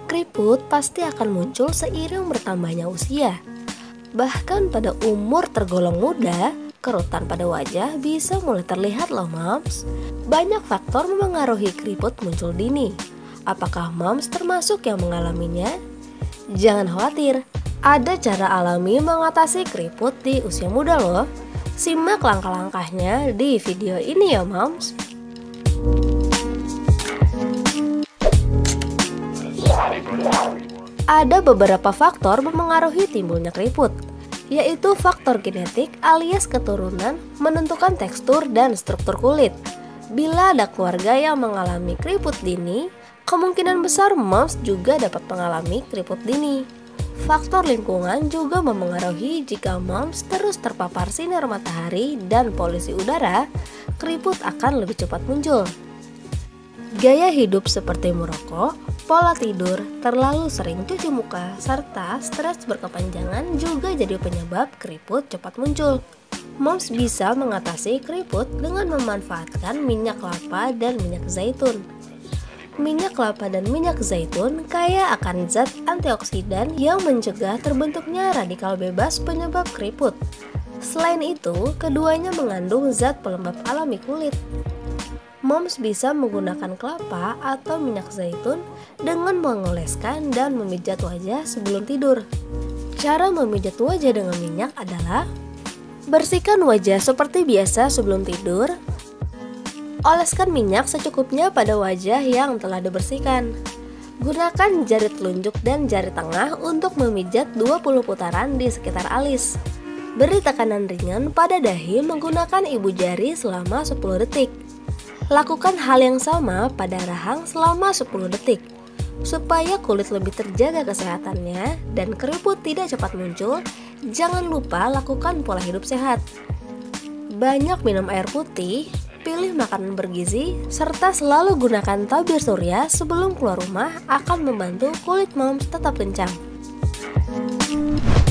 Keriput pasti akan muncul seiring bertambahnya usia. Bahkan pada umur tergolong muda, kerutan pada wajah bisa mulai terlihat loh moms. Banyak faktor memengaruhi keriput muncul dini. Apakah moms termasuk yang mengalaminya? Jangan khawatir, ada cara alami mengatasi keriput di usia muda loh. Simak langkah-langkahnya di video ini ya moms. Ada beberapa faktor memengaruhi timbulnya keriput, yaitu faktor genetik alias keturunan menentukan tekstur dan struktur kulit. Bila ada keluarga yang mengalami keriput dini, kemungkinan besar moms juga dapat mengalami keriput dini. Faktor lingkungan juga memengaruhi. Jika moms terus terpapar sinar matahari dan polusi udara, keriput akan lebih cepat muncul. Gaya hidup seperti merokok, pola tidur, terlalu sering cuci muka, serta stres berkepanjangan juga jadi penyebab keriput cepat muncul. Moms bisa mengatasi keriput dengan memanfaatkan minyak kelapa dan minyak zaitun. Minyak kelapa dan minyak zaitun kaya akan zat antioksidan yang mencegah terbentuknya radikal bebas penyebab keriput. Selain itu, keduanya mengandung zat pelembab alami kulit. Moms bisa menggunakan kelapa atau minyak zaitun dengan mengoleskan dan memijat wajah sebelum tidur. Cara memijat wajah dengan minyak adalah: bersihkan wajah seperti biasa sebelum tidur. Oleskan minyak secukupnya pada wajah yang telah dibersihkan. Gunakan jari telunjuk dan jari tengah untuk memijat 20 putaran di sekitar alis. Beri tekanan ringan pada dahi menggunakan ibu jari selama 10 detik. Lakukan hal yang sama pada rahang selama 10 detik. Supaya kulit lebih terjaga kesehatannya dan keriput tidak cepat muncul, jangan lupa lakukan pola hidup sehat. Banyak minum air putih, pilih makanan bergizi, serta selalu gunakan tabir surya sebelum keluar rumah akan membantu kulit moms tetap kencang.